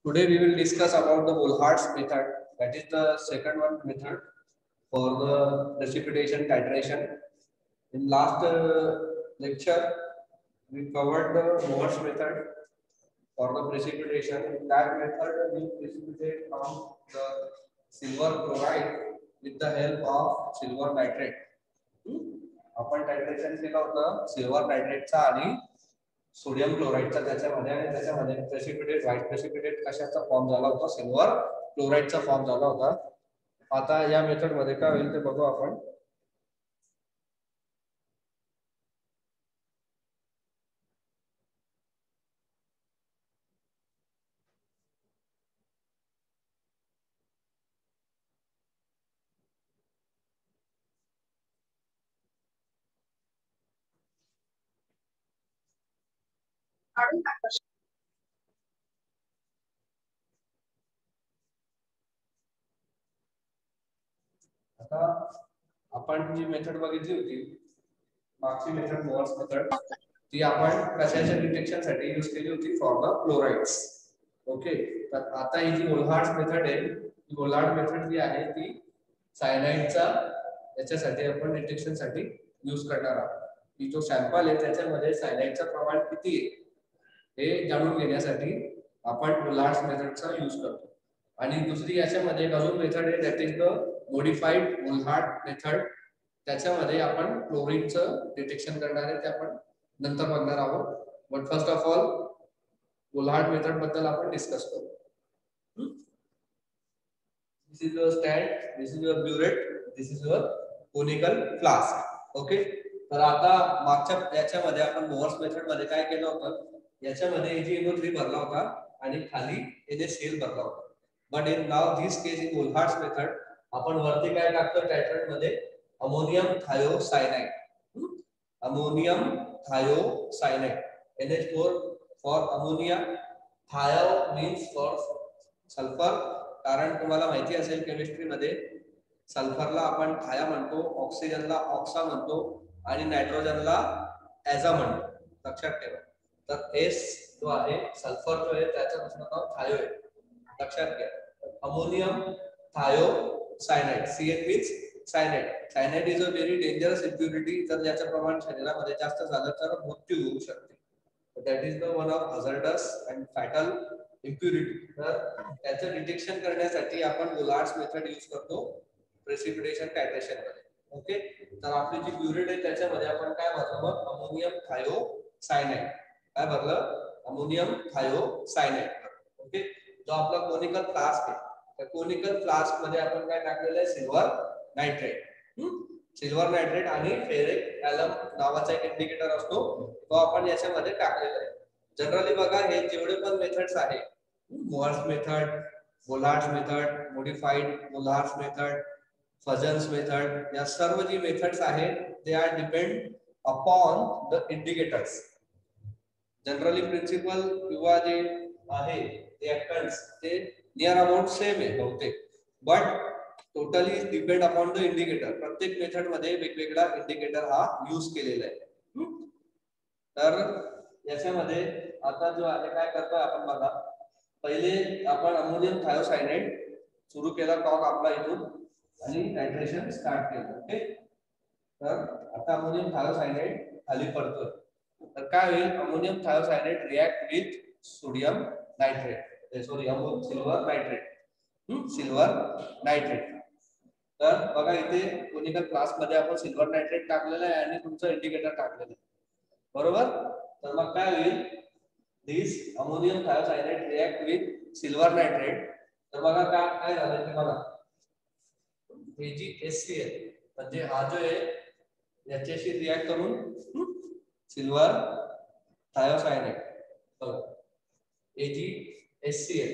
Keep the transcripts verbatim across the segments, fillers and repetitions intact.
Today we will discuss about the Volhard's method. That is the second one method for the precipitation titration. In last uh, lecture, we covered the Moore's method for the precipitation. In that method, we precipitate from the silver chloride with the help of silver nitrate. आपण टायट्रेशन केलं होतं silver नायट्रेटचा आणि sodium क्लोराइडचा त्याच्यामध्ये आणि त्याच्यामध्ये precipitate white precipitate कशाचा form झाला होता सिल्वर क्लोराइडचा फॉर्म झाला होता. आता या मेथड मध्ये काय होईल ते बघू आपण. आता आपण जी मेथड बघितली होती मागची मेथड मोअर्स मेथड ती आपण कशाच्या डिटेक्शन साठी यूज केली होती फॉर द क्लोराइड्स. ओके, तर आता ही जी वोल्हार्ड्स मेथड आहे ती वोल्हार्ड मेथड जी आहे ती सायनाइडचा याच्यासाठी आपण डिटेक्शन साठी यूज करणार आहोत. की जो सॅम्पल आहे त्याच्यामध्ये सायनाइडचं प्रमाण किती आहे हे जाणून घेण्यासाठी आपण वोल्हार्ड्स मेथडचा यूज करतो. आणि दुसरी याच्यामध्ये एक अजून मेथड आहे that is the modified Volhard method. त्याच्यामध्ये आपण क्लोरीनचं डिटेक्शन करणार आहे ते आपण नंतर बघणार आहोत. But first of all Volhard method बद्दल आपण डिस्कस करू. This is your stand, this is your burette, this is your conical flask. Okay, तर आता मागच्या याच्यामध्ये आपण मोअर्स मेथड मध्ये काय केलं होतं याच्यामध्ये एजी एन ओ थ्री भरला होता आणि खाली एन ए सी एल भरला होता. But in now this case in Volhard's method आपण वरती काय टाकतो टायट्रेट मध्ये ammonium thiocyanide. Ammonium thiocyanide N H four for ammonia, thio means for sulphur. कारण तुम्हाला माहिती असेल केमिस्ट्री मध्ये सल्फरला आपण थाया म्हणतो, ऑक्सिजनला ऑक्सा म्हणतो आणि नायट्रोजनला ॲझा म्हणतो. लक्षात ठेवा. तर एस जो आहे सल्फर जो आहे त्याचं दुसरं नाव थायो आहे. लक्षात घ्या. Ammonium thiocyanide, C N means cyanide. Cyanide is a very dangerous impurity. तर ज्याचं प्रमाण शरीरामध्ये जास्त झालं तर मृत्यू होऊ शकते. That is the one of hazardous and fatal impurity. तर त्याचं डिटेक्शन करण्यासाठी आपण वोल्हार्ड्स मेथड यूज करतो प्रेसिपिटेशन टायट्रेशन मध्ये. ओके, तर आपली जी ब्युरेट आहे त्याच्यामध्ये आपण काय भरलं मग अमोनियम थायोसायनाइड. काय भरलं अमोनियम थायोसायनाइड. ओके, जो आपला कोनिकल फ्लास्क आहे त्या कोनिकल फ्लास्क मध्ये आपण काय टाकलेलं आहे सिल्वर नायट्रेट. सिल्वर नायट्रेट आणि फेरिक ॲलम नावाचा एक इंडिकेटर असतो तो आपण याच्यामध्ये टाकलेला आहे. जनरली बघा हे जेवढे पण मेथड्स आहे Mohr's method, Volhard's method, modified Volhard's method, Fajans method, या सर्व जी मेथड्स आहेत they are depend upon the indicators. Generally principle किंवा जे आहे रिएक्टंट्स ते नियर अबाउट सेम आहे बहुतेक, but totally depend upon the indicator. प्रत्येक मेथड मध्ये वेगवेगळा इंडिकेटर हा यूज केलेला आहे. तर याच्यामध्ये आता जो आहे काय करतोय आपण बघा. पहिले आपण अमोनियम थायोसायनाइड सुरू केला टॉक आपला इथून आणि टायट्रेशन स्टार्ट केलं. ओके, तर आता अमोनियम थायोसायनाइड खाली पडतोय. तर काय होईल ammonium thiocyanide react with sodium nitrate, sorry silver nitrate, silver nitrate. तर बघा इथे कोनिकल फ्लास्क मध्ये आपण सिल्वर नायट्रेट टाकलेलं आहे आणि तुमचं इंडिकेटर टाकलेलं आहे बरोबर. तर मग काय होईल this ammonium thiocyanide react with silver nitrate. तर बघा काय काय झालं ते बघा एजीएससीएल म्हणजे हा जो आहे याच्याशी रिएक्ट करून सिल्वर थायोसायनाइड बघा एजीएससीएल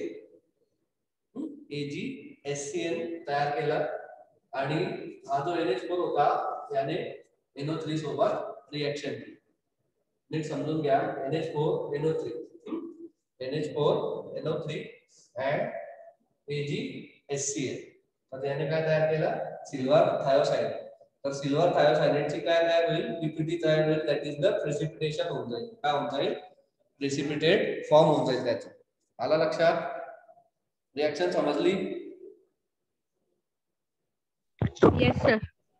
एजीएससीएल तयार केला आणि हा जो एन एच फोर होता याने एन ओ थ्री सोबत रिएक्शन केली. नीट समजून घ्या N H four N O three N H four N O three and A G S C L. तर याने काय तयार केलं सिल्वर थायोसायनाइड. तर सिल्वर थायोसायनाइडची काय तयार होईल पीपीटी तयार होईल. दॅट इज द प्रेसिपिटेशन होऊन जाईल. काय होऊन जाईल प्रेसिपिटेट फॉर्म होऊन जाईल त्याचं. आला लक्षात. रिएक्शन समजली? Yes sir.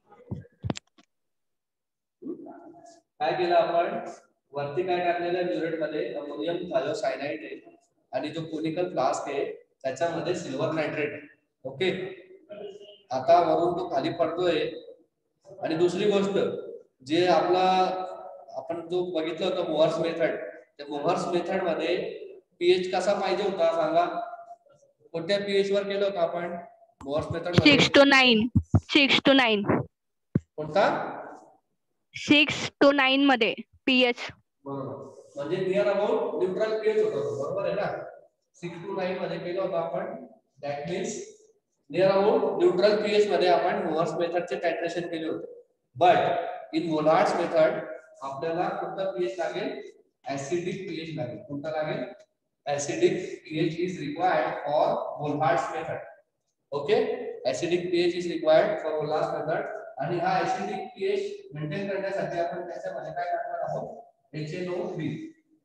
काय केलं आपण? वरती काय टाकलेलं आहे म्युरेट मध्ये? अमोनियम थायोसायनाइड आहे आणि जो कोनिकल फ्लास्क आहे त्याच्यामध्ये सिल्वर नायट्रेट आहे. ओके, आता वरून तो खाली पडतोय. आणि दुसरी गोष्ट जे आपला आपण जो बघितलं होतं मोहर्स मेथड, त्या मोहर्स मेथड मध्ये पीएच कसा पाहिजे होता सांगा? कोणत्या पीएच वर केलं होतं आपण मोहर्स मेथड मध्ये? Six to nine. Six to nine. कोणता? सिक्स टू नाईन मध्ये पीएच. बरोबर, म्हणजे नियर अबाउट न्यूट्रल पीएच होता तो, बरोबर आहे ना? सिक्स टू नाईन मध्ये केलं होतं आपण. That means near about neutral pH मध्ये आपण मोहर्स मेथडचे टायट्रेशन केले होते. बट इन मोलार्ड्स मेथड आपल्याला कोणता पीएच लागेल? ऍसिडिक पीएच लागेल. कोणता लागेल? Acidic pH is required for Volhard's method. Okay, acidic pH is required for Volhard's method. आणि हा ऍसिडिक पीएच मेंटेन करण्यासाठी आपण त्याच्यामध्ये काय करणार आहोत? H N O three.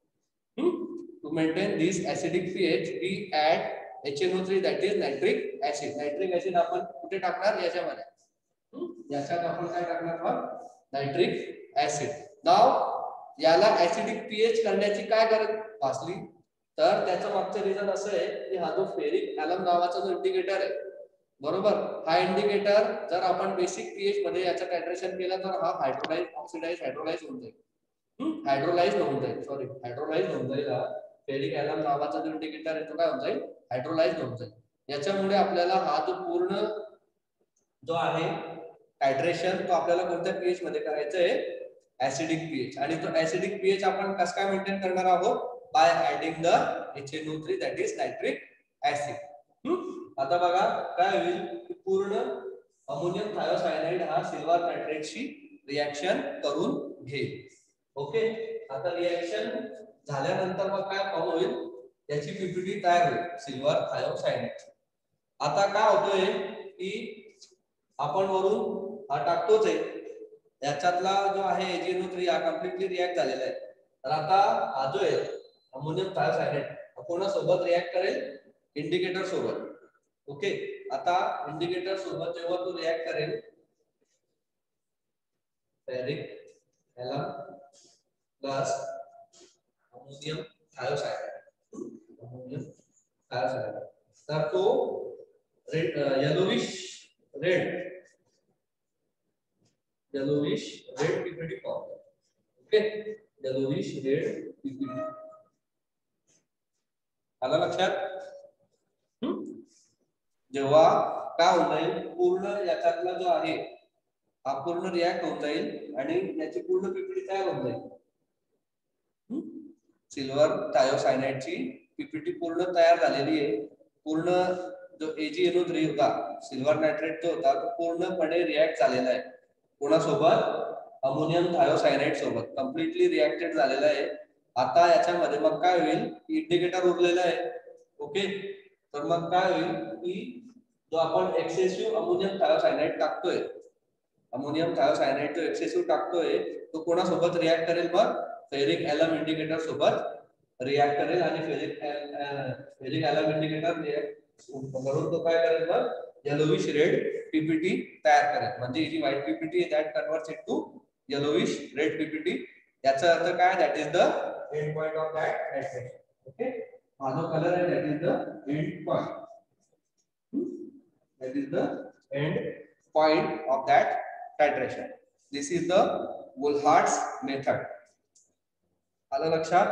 To maintain this acidic pH we add H N O three, that is nitric acid. Nitric acid आपण कुठे टाकणार? याच्यामध्ये. याच्यात आपण काय टाकणार आहोत? Nitric acid. नाव याला ऍसिडिक पीएच करण्याची काय गरज भासली? तर त्याचं मागचं रिझन असं आहे की हा जो फेरिक ऍलम नावाचा जो इंडिकेटर आहे, बरोबर, हा इंडिकेटर जर आपण बेसिक पीएच मध्ये याचं टायट्रेशन केलं तर हा हायड्रोलाइज ऑक्सिडाइज हायड्रोलाइज होऊन जाईल. हायड्रोलाइज होऊन जाईल सॉरी हायड्रोलाइज होऊन जाईल. हा फेरिक ऍलम नावाचा जो इंडिकेटर आहे तो काय होऊन जाईल? हायड्रोलाइज होऊन जाईल. याच्यामुळे आपल्याला हा जो पूर्ण जो आहे टायट्रेशन तो आपल्याला कोणत्या पीएच मध्ये करायचं आहे? Acidic pH. आणि तो ऍसिडिक पीएच आपण कसं काय मेंटेन करणार आहोत? By adding the H N O three, that is nitric acid. आता बघा काय होईल? पूर्ण अमोनियम थायोसायनाइड हा सिल्वर नायट्रेटशी रिएक्शन करून घेईल. ओके, आता रिएक्शन झाल्यानंतर मग काय फॉर्म होईल? याची पीपीटी तयार होईल सिल्वर थायोसायनाइड. आता काय होतोय की आपण वरून हा टाकतोच आहे, याच्यातला जो आहे एच एन ओ थ्री हा कम्प्लिटली रिएक्ट झालेला आहे. तर आता हा जो आहे अमोनियम थायोसायनाइड कोणासोबत रिएक्ट करेल? इंडिकेटर सोबत. ओके, आता इंडिकेटर सोबत जेव्हा तो रिएक्ट करेल, ferric alum plus ammonium thiocyanide, ammonium thiocyanide, तर तो red yellowish red yellowish red PPT form. Okay, yellowish red PPT आला लक्षात? जेव्हा काय होऊन जाईल? पूर्ण याच्यातला जो आहे हा पूर्ण रिएक्ट होऊन जाईल आणि याची पूर्ण पीपीटी तयार होऊन जाईल. सिल्वर थायोसायनाइडची पीपीटी पूर्ण तयार झालेली आहे. पूर्ण जो एजीएनओ थ्री होता सिल्वर नायट्रेट जो होता तो पूर्णपणे रिएक्ट झालेला आहे. कोणासोबत? अमोनियम थायोसायनाइड सोबत कम्प्लिटली रिएक्टेड झालेला आहे. आता याच्यामध्ये मग काय होईल? इंडिकेटर उरलेला आहे. ओके, तर मग काय होईल की जो आपण एक्सेसिव्ह अमोनियम थायोसायनाइड टाकतोय, अमोनियम थायोसायनाइड जो एक्सेसिव्ह टाकतोय तो कोणासोबत रिएक्ट करेल? मग फेरिक ऍलम इंडिकेटर सोबत रिएक्ट करेल. आणि ferric ferric alum indicator react करून तो काय करेल? मग येलोविश रेड पीपीटी तयार करेल. म्हणजे ही जी व्हाईट पीपीटी आहे that converts into yellowish red PPT. याचा अर्थ काय? That is the end point of that titration. Okay, हा जो कलर आहे that is the end point. That is the end point of that titration. This is the Wohlhardt's method. आलं लक्षात?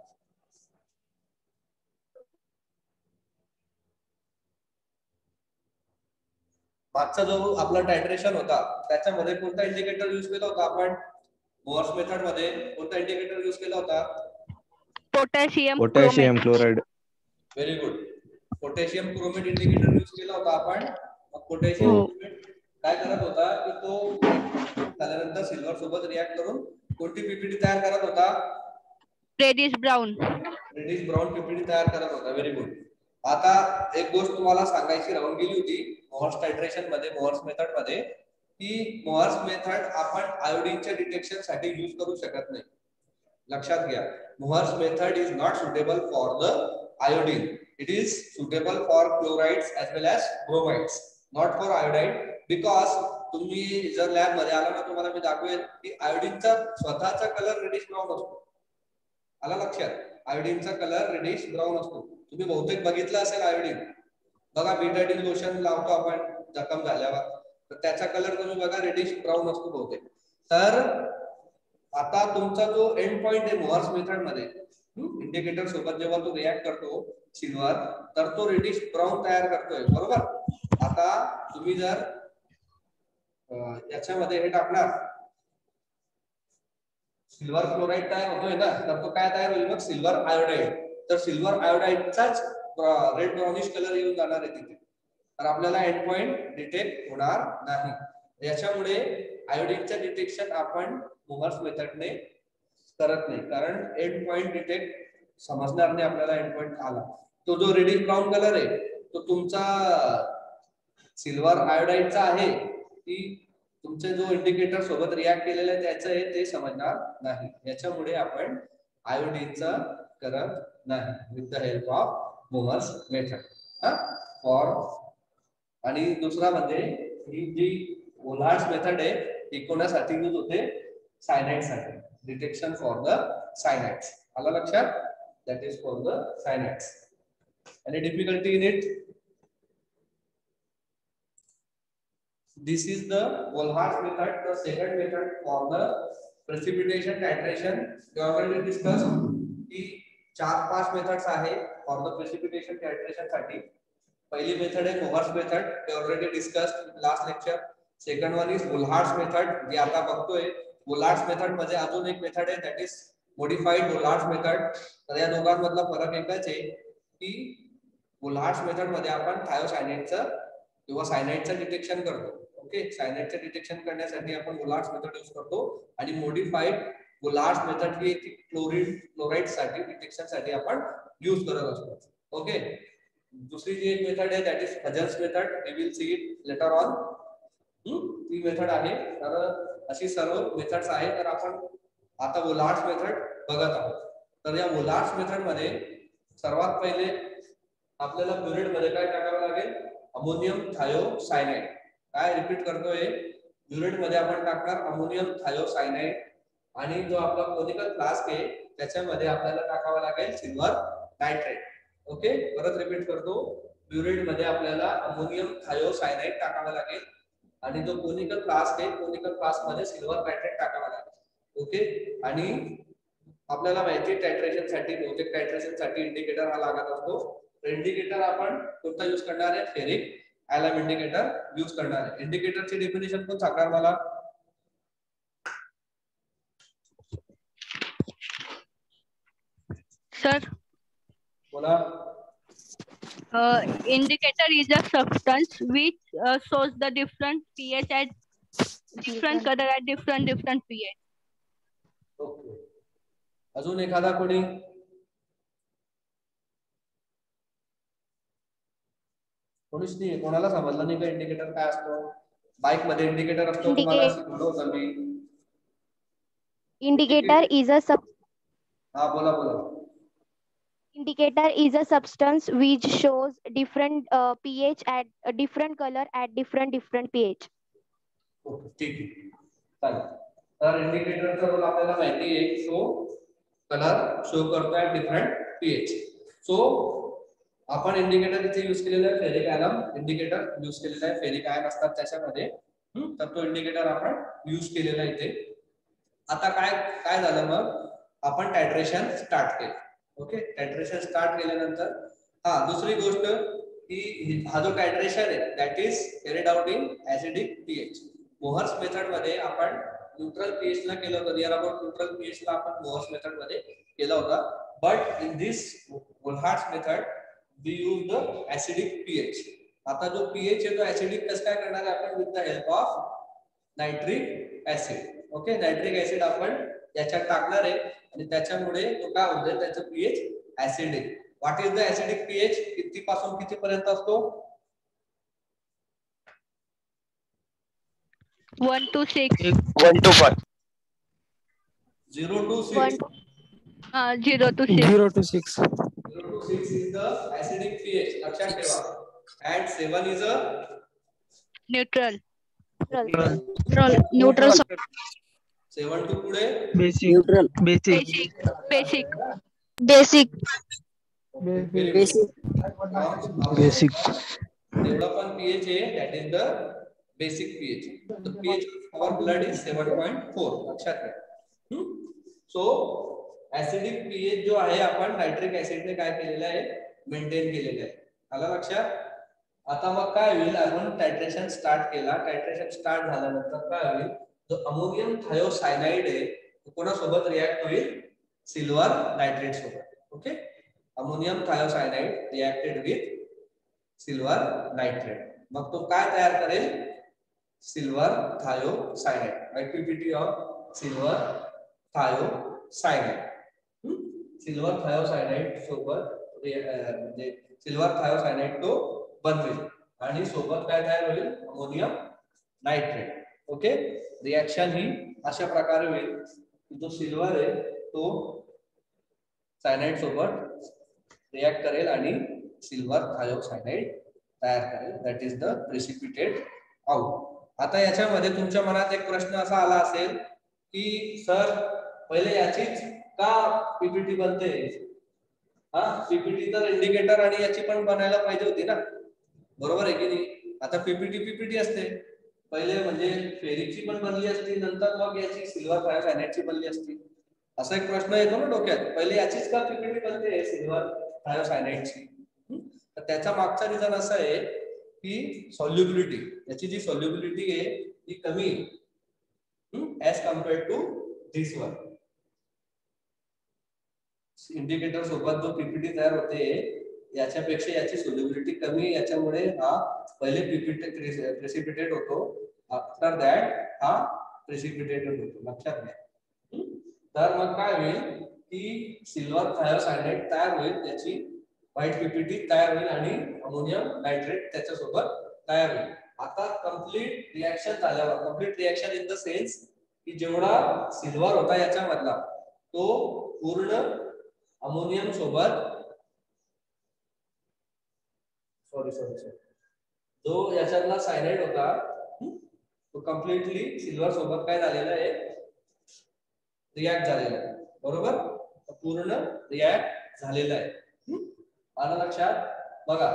मागचा जो आपला टायट्रेशन होता त्याच्यामध्ये कोणता इंडिकेटर यूज केला होता आपण? मोहर्स मेथड मध्ये कोणता इंडिकेटर यूज केला होता? Potassium potassium chloride. Very good. Potassium chromate indicator use केला होता आपण. पोटॅशियम क्रोमेट काय करत होता की तो त्यानंतर सिल्वर सोबत रिएक्ट करून कोणती पीपीटी तयार करत होता? Reddish brown. Reddish brown PPT तयार करत होता. Very good. आता एक गोष्ट तुम्हाला सांगायची राहून गेली होती मोहर्स टायट्रेशन मध्ये, मोहर्स मेथड मध्ये, की मोहर्स मेथड आपण आयोडीनच्या डिटेक्शन साठी यूज करू शकत नाही. लक्षात घ्या, Mohr's method is not suitable for the iodine. It is suitable for chlorides as well as bromides, not for iodide, because तुम्ही जर लॅब मध्ये आला ना तुम्हाला मी दाखवेल की आयोडीनचा स्वतःचा कलर रेडिश ब्राऊन असतो. आला लक्षात? आयोडीनचा कलर रेडिश ब्राऊन असतो. तुम्ही बहुतेक बघितलं असेल आयोडीन बघा, बीटाडीन लोशन लावतो आपण जखम झाल्यावर, तर त्याचा कलर तुम्ही बघा रेडिश ब्राऊन असतो बहुतेक. तर आता तुमचा जो एंड पॉइंट आहे मोहर्स मेथड मध्ये, इंडिकेटर सोबत जेव्हा तो रिॲक्ट करतो सिल्वर, तर तो रेडिश ब्राऊन तयार करतोय, बरोबर. आता तुम्ही जर याच्यामध्ये हे टाकणार सिल्वर क्लोराईड तयार होतोय ना, तर तो काय तयार होईल मग सिल्वर आयोडाईड. तर सिल्वर आयोडाईडचाच रेड ब्राउनिश कलर येऊन जाणार आहे तिथे, तर आपल्याला एंड पॉइंट डिटेक्ट होणार नाही. याच्यामुळे आयोडीनचं डिटेक्शन आपण मोहर्स मेथडने करत नाही, कारण एंड पॉइंट डिटेक्ट समजणार नाही आपल्याला एंड पॉइंट आला. तो जो रेडिश ब्राऊन कलर आहे तो तुमचा सिल्वर आयोडाईडचा आहे की तुमचे जो इंडिकेटर सोबत रिॲक्ट केलेला आहे त्याचं आहे ते समजणार नाही. याच्यामुळे आपण आयोडीनचा करत नाही with the help of Mohr's method. For आणि दुसरा म्हणजे ही जी ओल्हार्स मेथड आहे ही कोणासाठी यूज होते? सायनाइड साठी, डिटेक्शन फॉर द सायनाइड्स. आला लक्षात? That is for the cyanides. Any difficulty in it? This is the Volhard's method, the second method for the precipitation titration. We already discussed की चार पाच methods आहे for the precipitation टायट्रेशन साठी. पहिली method आहे Mohr's method, we already discussed in last lecture. Second one is Volhard's method, जी आता बघतोय. Volhard's method मध्ये अजून एक मेथड आहे that is modified Volhard's method. तर या दोघांमधला फरक एकच आहे की Volhard's method मध्ये आपण थायोसायनाइडचं किंवा सायनाइडचं डिटेक्शन करतो. ओके, सायनाइडचं डिटेक्शन करण्यासाठी आपण Volhard's मेथड यूज करतो आणि मॉडिफाइड Volhard's मेथड ही क्लोरीन क्लोराइड साठी डिटेक्शन साठी आपण यूज करत असतो. ओके, दुसरी जी एक मेथड आहे that is Fajans method. We will see it later on. ती मेथड आहे. तर अशी सर्व मेथड्स आहेत. तर आपण आता Volhard's मेथड बघत आहोत. तर या Volhard's मेथड मध्ये सर्वात पहिले आपल्याला ब्युरेट मध्ये काय टाकावं लागेल? Ammonium thiocyanide. काय रिपीट करतोय? ब्युरेट मध्ये आपण टाकणार अमोनियम थायोसायनाइड आणि जो आपला कोनिकल फ्लास्क आहे त्याच्यामध्ये आपल्याला टाकावं लागेल सिल्वर नायट्रेट. ओके, परत रिपीट करतो. ब्युरेट मध्ये आपल्याला अमोनियम थायोसायनाइड टाकावं लागेल आणि जो कोनिकल फ्लास्क आहे कोनिकल फ्लास्क मध्ये सिल्वर नायट्रेट टाकावं लागेल. ओके, आणि आपल्याला माहिती टायट्रेशन साठी बहुतेक टायट्रेशन साठी इंडिकेटर हा लागत असतो. इंडिकेटर आपण कोणता यूज करणार आहे? फेरिक ऍलम इंडिकेटर यूज करणार आहे. इंडिकेटरची डेफिनेशन पण सांगणार मला? सर बोला. Indicator is a substance which uh, shows the different pH at different color at different different pH. Okay, अजून एखादा कोणी? कोणीच नाही. कोणाला समजलं नाही का इंडिकेटर काय असतो? बाइक मध्ये इंडिकेटर असतो, तुम्हाला शिकवलं होतं मी. इंडिकेटर इज अ सब हा बोला बोला. Indicator is a substance which shows different uh, pH at a different color at different different pH. Okay, ठीक आहे, चालेल. तर इंडिकेटरचा रोल आपल्याला माहिती आहे. सो कलर शो करतो ऍट डिफरंट पीएच. सो आपण इंडिकेटर इथे यूज केलेला आहे फेरिक ऍलम इंडिकेटर यूज केलेला आहे. फेरिक आयन असतात त्याच्यामध्ये, तर तो इंडिकेटर आपण यूज केलेला आहे इथे. आता काय काय झालं मग? आपण टायट्रेशन स्टार्ट केलं. ओके, टायट्रेशन स्टार्ट केल्यानंतर हा दुसरी गोष्ट की हा जो टायट्रेशन आहे that is carried out in acidic pH. Mohr's method मध्ये आपण न्यूट्रल पीएच ला केलं होतं. नियर अबाउट न्यूट्रल पीएच ला आपण मोहर्स मेथड मध्ये केलं होतं. But in this Volhard's method we use the acidic pH. आता जो पीएच आहे तो ऍसिडिक कसं काय करणार आहे आपण? With the help of nitric acid. Okay, nitric acid आपण याच्यात टाकणार आहे आणि त्याच्यामुळे तो काय होईल? त्याचं pH acidic. What is the acidic pH? किती पासून किती पर्यंत असतो? One to six. One to five. Zero to six. Zero to six. Zero to six. Zero to six is the acidic pH, लक्षात ठेवा, and seven is a neutral. Neutral. Neutral. seven to पुढे Basic. Neutral. Basic. Basic. Basic. Basic. Basic. Development pH आहे, that is the basic pH. The pH of our blood is seven point four, लक्षात घ्या. So acidic pH जो आहे आपण nitric acid ने काय केलेलं आहे, मेंटेन केलेलं आहे. आला लक्षात. आता मग काय होईल, आपण टायट्रेशन स्टार्ट केला, टायट्रेशन स्टार्ट झाल्यानंतर काय होईल, जो अमोनियम थायोसायनाइड आहे तो कोणासोबत रिएक्ट होईल, सिल्वर नायट्रेट सोबत. Okay, ammonium thiocyanide reacted with silver nitrate. मग तो काय तयार करेल, silver thiocyanide. Right, PPT of silver thiocyanide. Silver thiocyanide सोबत म्हणजे सिल्वर थायोसायनाइड तो बनवेल आणि सोबत काय तयार होईल, अमोनियम नायट्रेट. ओके, रिएक्शन ही अशा प्रकारे होईल की जो सिल्वर आहे तो सायनाइड सोबत रिएक्ट करेल आणि सिल्वर थायोसायनाइड तयार करेल. That is the precipitate out. आता याच्यामध्ये तुमच्या मनात एक प्रश्न असा आला असेल की सर पहिले याचीच का पीपीटी बनते. हा, पीपीटी तर इंडिकेटर आणि याची पण बनायला पाहिजे होती ना, बरोबर आहे की नाही. आता पीपीटी पीपीटी असते, पहिले म्हणजे फेरिकची पण बनली असती, नंतर मग याची सिल्वर थायोसायनाइडची बनली असती. असा एक प्रश्न येतो ना डोक्यात, पहिले याचीच का पीपीटी बनते सिल्वर थायोसायनाइडची. तर त्याचा मागचा रिझन असा आहे की सॉल्युबिलिटी, याची जी सॉल्युबिलिटी आहे ती कमी as compared to this one. Indicator सोबत जो पीपीटी तयार होते याच्यापेक्षा याची सॉल्युबिलिटी कमी, याच्यामुळे हा पहिले पीपीटी प्रेसिपिटेट होतो, आफ्टर दॅट हा प्रेसिपिटेटेड होतो. लक्षात घ्या. तर मग काय होईल की सिल्वर थायोसायनाइड तयार होईल, त्याची व्हाईट पीपीटी तयार होईल आणि अमोनियम नायट्रेट त्याच्यासोबत तयार होईल. आता कंप्लीट रिएक्शन झाल्यावर, complete reaction in the sense की जेवढा सिल्वर होता याच्यामधला तो पूर्ण अमोनियम सोबत सॉरी सॉरी सॉरी जो याच्यातला सायनाइड होता तो कम्प्लिटली सिल्वर सोबत काय झालेला आहे, रिएक्ट झालेला आहे. बरोबर, पूर्ण रिएक्ट झालेला आहे. आलं लक्षात. बघा,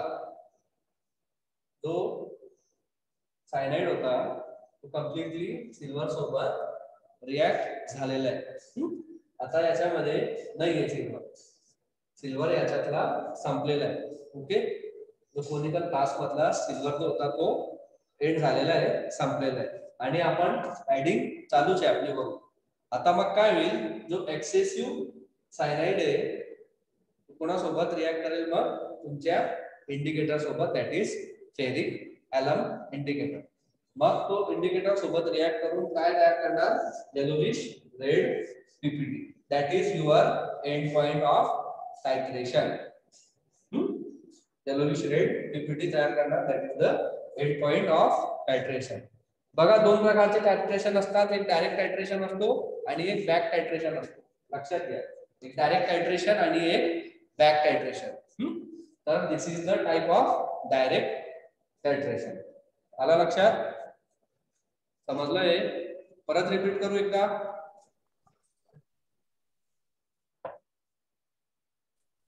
जो सायनाइड होता तो कम्प्लिटली सिल्वर सोबत रिएक्ट झालेला आहे. आता याच्यामध्ये नाहीये सिल्वर, सिल्वर याच्यातला संपलेला आहे. ओके, जो कोनिकल क्लास मधला सिल्वर जो होता तो एंड झालेला आहे, संपलेला आहे आणि आपण ऍडिंग चालूच आहे आपली बघू. आता मग काय होईल, जो एक्सेसिव्ह सायनाइड आहे कोणासोबत रिएक्ट करेल, मग तुमच्या इंडिकेटर सोबत, that is ferric alum indicator. मग तो इंडिकेटर सोबत रिएक्ट करून काय तयार करणार, yellowish red PPT. That is your end point of titration. Yellowish red PPT तयार करणार, that is the end point of titration. बघा, दोन प्रकारचे टायट्रेशन असतात, एक डायरेक्ट टायट्रेशन असतो आणि एक बॅक टायट्रेशन असतो. लक्षात घ्या, एक डायरेक्ट टायट्रेशन आणि एक बॅक टायट्रेशन. तर this is the type of direct titration. आला लक्षात, समजलंय. परत रिपीट करू एकदा.